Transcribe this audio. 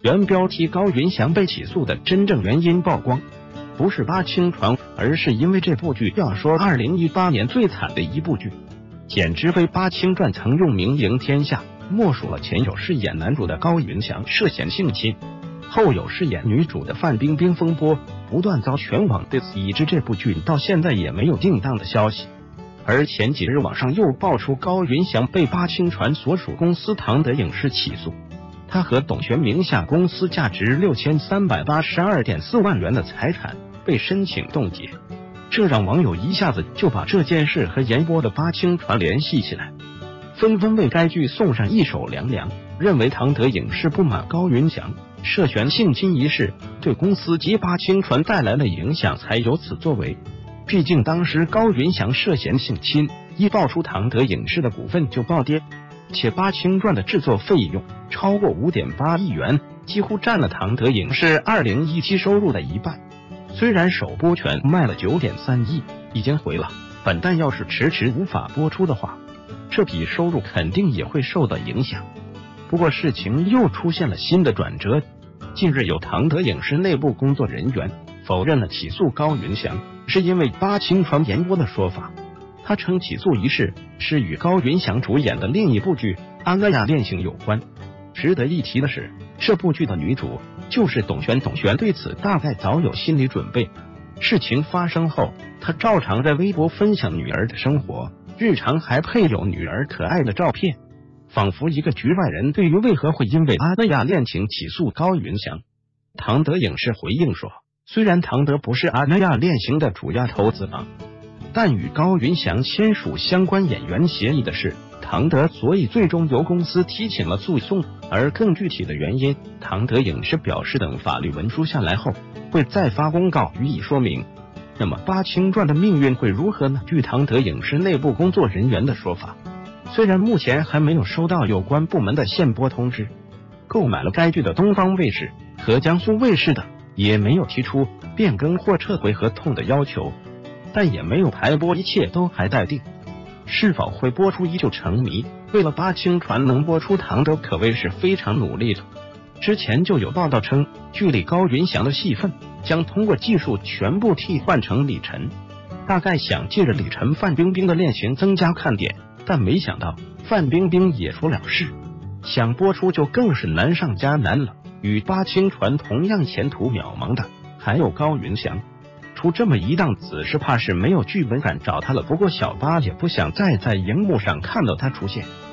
原标题高云翔被起诉的真正原因曝光，不是八清传，而是因为这部剧要说2018年最惨的一部剧，简直非八清传曾用名赢天下。莫属了前有饰演男主的高云翔涉嫌性侵，后有饰演女主的范冰冰风波不断遭全网 diss， 以致这部剧到现在也没有定档的消息。而前几日网上又爆出高云翔被八清传所属公司唐德影视起诉，他和董璇名下公司价值6382.4万元的财产被申请冻结，这让网友一下子就把这件事和延播的八清传联系起来，纷纷为该剧送上一首凉凉，认为唐德影视不满高云翔涉嫌性侵一事对公司及八清传带来了影响，才有此作为。毕竟当时高云翔涉嫌性侵，一爆出唐德影视的股份就暴跌，且八清传的制作费用超过 5.8 亿元，几乎占了唐德影视2017收入的一半。虽然首播权卖了 9.3 亿，已经回了本，但要是迟迟无法播出的话，这笔收入肯定也会受到影响。不过事情又出现了新的转折，近日有唐德影视内部工作人员否认了起诉高云翔是因为八清传延播的说法，他称起诉一事是与高云翔主演的另一部剧《阿那亚恋情》有关。值得一提的是，这部剧的女主就是董璇，董璇对此大概早有心理准备。事情发生后，她照常在微博分享女儿的生活，日常还配有女儿可爱的照片，仿佛一个局外人。对于为何会因为《阿那亚恋情》起诉高云翔，唐德影视回应说，虽然唐德不是《阿那亚恋情》的主要投资方，但与高云翔签署相关演员协议的是唐德，所以最终由公司提起了诉讼。而更具体的原因，唐德影视表示等法律文书下来后会再发公告予以说明。那么八清传的命运会如何呢？据唐德影视内部工作人员的说法，虽然目前还没有收到有关部门的限播通知，购买了该剧的东方卫视和江苏卫视的也没有提出变更或撤回合同的要求，但也没有排播，一切都还待定。是否会播出依旧成谜。为了八清传能播出，唐德可谓是非常努力的。之前就有报道称，剧里高云翔的戏份将通过技术全部替换成李晨，大概想借着李晨范冰冰的恋情增加看点，但没想到范冰冰也出了事，想播出就更是难上加难了。与八清传同样前途渺茫的还有高云翔，出这么一档子事怕是没有剧本敢找他了。不过小八也不想再在荧幕上看到他出现。